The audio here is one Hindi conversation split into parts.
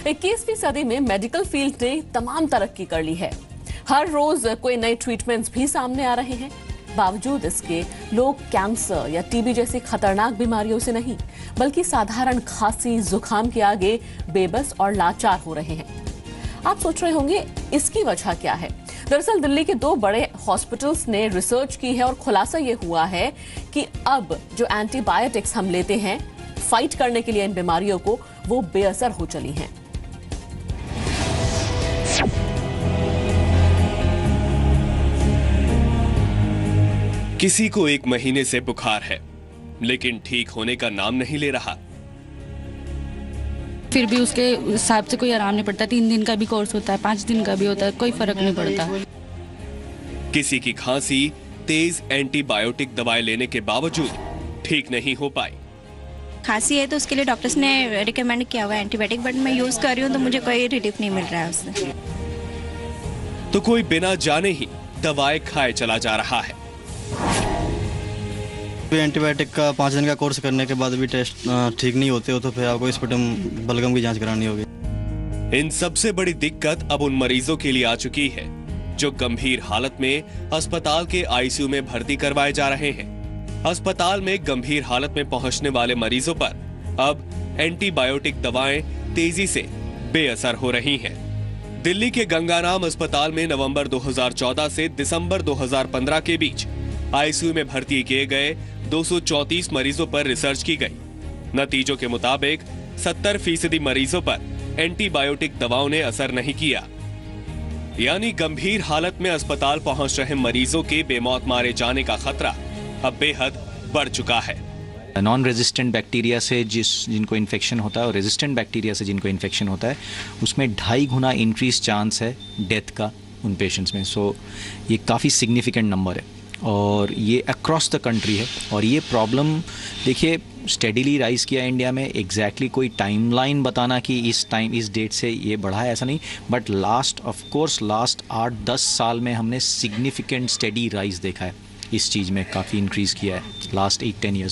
21वीं सदी में मेडिकल फील्ड ने तमाम तरक्की कर ली है। हर रोज कोई नए ट्रीटमेंट्स भी सामने आ रहे हैं। बावजूद इसके लोग कैंसर या टीबी जैसी खतरनाक बीमारियों से नहीं, बल्कि साधारण खांसी जुकाम के आगे बेबस और लाचार हो रहे हैं। आप सोच रहे होंगे इसकी वजह क्या है? दरअसल दिल्ली के 2 बड़े हॉस्पिटल्स ने रिसर्च की है और खुलासा ये हुआ है कि अब जो एंटीबायोटिक्स हम लेते हैं फाइट करने के लिए इन बीमारियों को, वो बेअसर हो चली हैं। किसी को 1 महीने से बुखार है, लेकिन ठीक होने का नाम नहीं ले रहा। फिर भी उसके हिसाब से कोई आराम नहीं पड़ता। 3 दिन का भी कोर्स होता है, 5 दिन का भी होता है, कोई फर्क नहीं पड़ता। किसी की खांसी तेज एंटीबायोटिक दवाएं लेने के बावजूद ठीक नहीं हो पाई। खांसी है तो उसके लिए डॉक्टर्स ने रिकमेंड किया हुआ है एंटीबायोटिक, बट मैं यूज कर रही हूँ तो मुझे कोई रिलीफ नहीं मिल रहा है उससे। तो कोई बिना जाने ही दवाएं खाए चला जा रहा है। एंटीबायोटिक का 5 दिन का कोर्स करने के बाद भी टेस्ट ठीक नहीं होते हो तो फिर आपको स्पुटम बलगम की जांच करानी होगी। इन सबसे बड़ी दिक्कत अब उन मरीजों के लिए आ चुकी है जो गंभीर हालत में अस्पताल के आईसीयू में भर्ती करवाए जा रहे हैं। अस्पताल में गंभीर हालत में पहुंचने वाले मरीजों पर अब एंटीबायोटिक दवाएं तेजी से बेअसर हो रही हैं। दिल्ली के गंगाराम अस्पताल में नवंबर 2014 से दिसंबर 2015 के बीच आईसीयू में भर्ती किए गए 234 मरीजों पर रिसर्च की गई। नतीजों के मुताबिक 70% मरीजों पर एंटीबायोटिक दवाओं ने असर नहीं किया, यानी गंभीर हालत में अस्पताल पहुंच रहे मरीजों के बेमौत मारे जाने का खतरा अब बेहद बढ़ चुका है। नॉन रेजिस्टेंट बैक्टीरिया से जिनको इन्फेक्शन होता है और रेजिस्टेंट बैक्टीरिया से जिनको इन्फेक्शन होता है, उसमें 2.5 गुना इंक्रीज चांस है डेथ का उन पेशेंट्स में। सो ये काफ़ी सिग्निफिकेंट नंबर है और ये अक्रॉस द कंट्री है। और ये प्रॉब्लम देखिए स्टेडीली राइज किया इंडिया में। एग्जैक्टली कोई टाइमलाइन बताना कि इस डेट से ये बढ़ा है, ऐसा नहीं, बट लास्ट 8-10 साल में हमने सिग्निफिकेंट स्टेडी राइज देखा है। इस चीज़ में काफ़ी इंक्रीज किया है लास्ट 8-10 ईयर्स।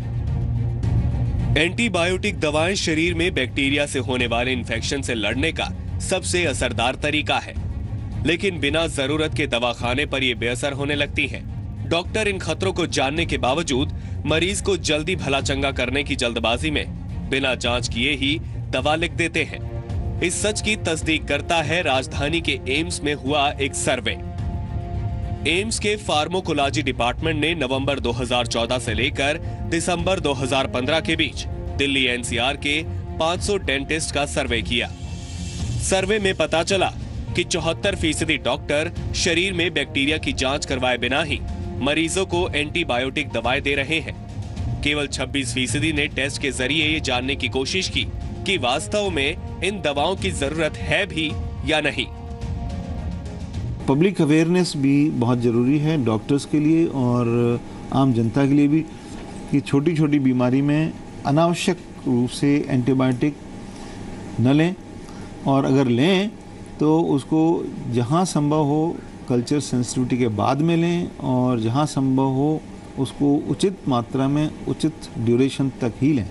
एंटीबायोटिक दवाएं शरीर में बैक्टीरिया से होने वाले इन्फेक्शन से लड़ने का सबसे असरदार तरीका है, लेकिन बिना जरूरत के दवाखाने पर ये बेअसर होने लगती हैं। डॉक्टर इन खतरों को जानने के बावजूद मरीज को जल्दी भला चंगा करने की जल्दबाजी में बिना जांच किए ही दवा लिख देते हैं। इस सच की तस्दीक करता है राजधानी के एम्स में हुआ एक सर्वे। एम्स के फार्माकोलॉजी डिपार्टमेंट ने नवंबर 2014 से लेकर दिसंबर 2015 के बीच दिल्ली एनसीआर के 500 डेंटिस्ट का सर्वे किया। सर्वे में पता चला कि 74% डॉक्टर शरीर में बैक्टीरिया की जांच करवाए बिना ही मरीजों को एंटीबायोटिक दवाएं दे रहे हैं। केवल 26% ने टेस्ट के जरिए ये जानने की कोशिश की कि वास्तव में इन दवाओं की जरूरत है भी या नहीं। पब्लिक अवेयरनेस भी बहुत ज़रूरी है डॉक्टर्स के लिए और आम जनता के लिए भी, कि छोटी छोटी बीमारी में अनावश्यक रूप से एंटीबायोटिक न लें, और अगर लें तो उसको जहाँ संभव हो कल्चर सेंसिटिविटी के बाद में लें, और जहाँ संभव हो उसको उचित मात्रा में उचित ड्यूरेशन तक ही लें।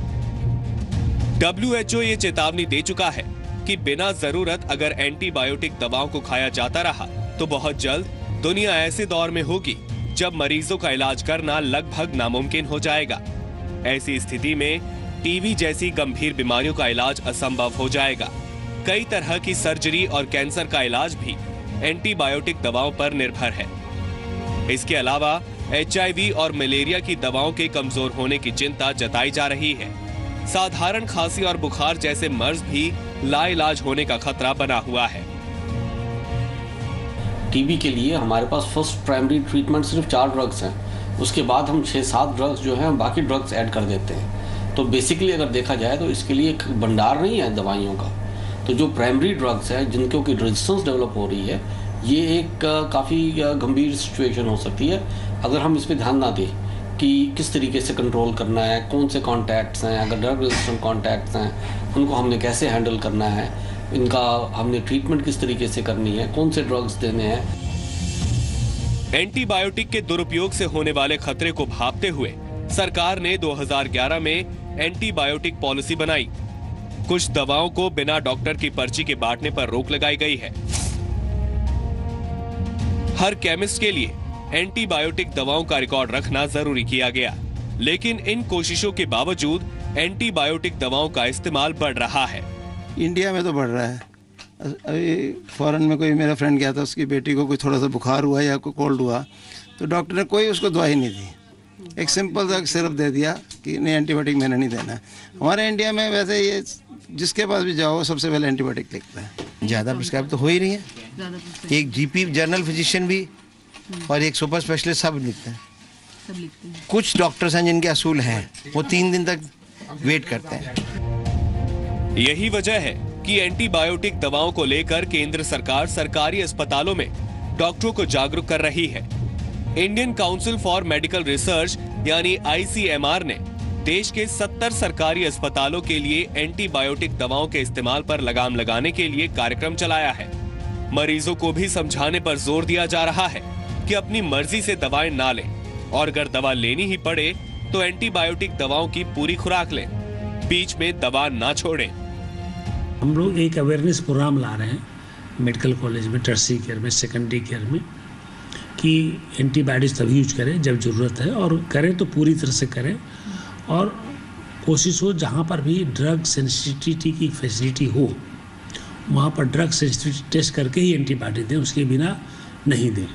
WHO ये चेतावनी दे चुका है कि बिना जरूरत अगर एंटीबायोटिक दवाओं को खाया जाता रहा तो बहुत जल्द दुनिया ऐसे दौर में होगी जब मरीजों का इलाज करना लगभग नामुमकिन हो जाएगा। ऐसी स्थिति में टीबी जैसी गंभीर बीमारियों का इलाज असंभव हो जाएगा। कई तरह की सर्जरी और कैंसर का इलाज भी एंटीबायोटिक दवाओं पर निर्भर है। इसके अलावा HIV और मलेरिया की दवाओं के कमजोर होने की चिंता जताई जा रही है। साधारण खांसी और बुखार जैसे मर्ज भी लाइलाज होने का खतरा बना हुआ है। टीबी के लिए हमारे पास फर्स्ट प्राइमरी ट्रीटमेंट सिर्फ 4 ड्रग्स हैं। उसके बाद हम 6-7 ड्रग्स जो हैं बाकी ड्रग्स ऐड कर देते हैं। तो बेसिकली अगर देखा जाए तो इसके लिए एक भंडार नहीं है दवाइयों का। तो जो प्राइमरी ड्रग्स हैं जिनके की रेजिस्टेंस डेवलप हो रही है, ये एक काफ़ी गंभीर सिचुएशन हो सकती है अगर हम इस पर ध्यान ना दें कि किस तरीके से कंट्रोल करना है, कौन से कॉन्टैक्ट्स हैं, अगर ड्रग रेजिस्टेंट कॉन्टैक्ट्स हैं उनको हमने कैसे हैंडल करना है, इनका हमने ट्रीटमेंट किस तरीके से करनी है, कौन से ड्रग्स देने हैं। एंटीबायोटिक के दुरुपयोग से होने वाले खतरे को भांपते हुए सरकार ने 2011 में एंटीबायोटिक पॉलिसी बनाई। कुछ दवाओं को बिना डॉक्टर की पर्ची के बांटने पर रोक लगाई गई है। हर केमिस्ट के लिए एंटीबायोटिक दवाओं का रिकॉर्ड रखना जरूरी किया गया, लेकिन इन कोशिशों के बावजूद एंटीबायोटिक दवाओं का इस्तेमाल बढ़ रहा है। इंडिया में तो बढ़ रहा है। अभी फॉरेन में कोई मेरा फ्रेंड गया था, उसकी बेटी को कोई थोड़ा सा बुखार हुआ या कोई कोल्ड हुआ तो डॉक्टर ने कोई उसको दवाई नहीं दी, एक सिंपल सा सिरप दे दिया कि नहीं एंटीबायोटिक मैंने नहीं देना। हमारे इंडिया में वैसे ये जिसके पास भी जाओ सबसे पहले एंटीबायोटिक लिखता है। ज़्यादा प्रिस्क्राइब तो हो ही रही है, एक जीपी जनरल फिजिशियन भी और एक सुपर स्पेशलिस्ट सब लिखते हैं। कुछ डॉक्टर्स हैं जिनके असूल हैं, वो 3 दिन तक वेट करते हैं। यही वजह है कि एंटीबायोटिक दवाओं को लेकर केंद्र सरकार सरकारी अस्पतालों में डॉक्टरों को जागरूक कर रही है। Indian Council for Medical Research यानी ICMR ने देश के 70 सरकारी अस्पतालों के लिए एंटीबायोटिक दवाओं के इस्तेमाल पर लगाम लगाने के लिए कार्यक्रम चलाया है। मरीजों को भी समझाने पर जोर दिया जा रहा है कि अपनी मर्जी से दवाएं ना लें और अगर दवा लेनी ही पड़े तो एंटीबायोटिक दवाओं की पूरी खुराक लें, बीच में दवा ना छोड़ें। हम लोग एक अवेयरनेस प्रोग्राम ला रहे हैं मेडिकल कॉलेज में, टर्शियरी केयर में, सेकेंडरी केयर में, कि एंटीबायोटिक्स तभी यूज करें जब ज़रूरत है और करें तो पूरी तरह से करें और कोशिश हो जहाँ पर भी ड्रग सेंसिटिविटी की फैसिलिटी हो वहाँ पर ड्रग सेंसिटिविटी टेस्ट करके ही एंटीबायोटिक दें, उसके बिना नहीं दें।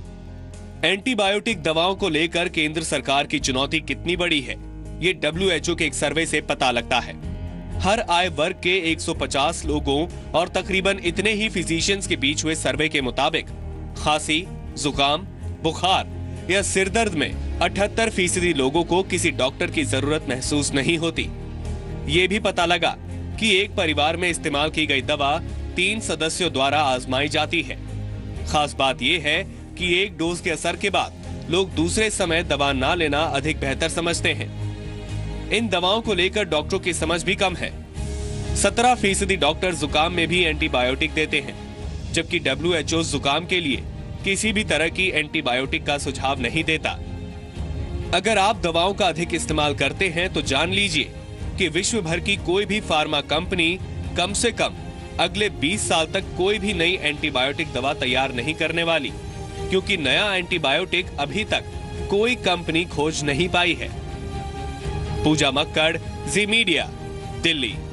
एंटीबायोटिक दवाओं को लेकर केंद्र सरकार की चुनौती कितनी बड़ी है, ये WHO के एक सर्वे से पता लगता है। हर आय वर्ग के 150 लोगों और तकरीबन इतने ही फिजिशियंस के बीच हुए सर्वे के मुताबिक खांसी, जुकाम, बुखार या सिरदर्द में 78% लोगों को किसी डॉक्टर की जरूरत महसूस नहीं होती। ये भी पता लगा कि एक परिवार में इस्तेमाल की गई दवा 3 सदस्यों द्वारा आजमाई जाती है। खास बात यह है कि एक डोज के असर के बाद लोग दूसरे समय दवा ना लेना अधिक बेहतर समझते हैं। इन दवाओं को लेकर डॉक्टरों की समझ भी कम है। 17% डॉक्टर जुकाम में भी एंटीबायोटिक देते हैं, जबकि WHO जुकाम के लिए किसी भी तरह की एंटीबायोटिक का सुझाव नहीं देता। अगर आप दवाओं का अधिक इस्तेमाल करते हैं तो जान लीजिए कि विश्व भर की कोई भी फार्मा कंपनी कम से कम अगले 20 साल तक कोई भी नई एंटीबायोटिक दवा तैयार नहीं करने वाली, क्योंकि नया एंटीबायोटिक अभी तक कोई कंपनी खोज नहीं पाई है। पूजा मक्कड़, जी मीडिया, दिल्ली।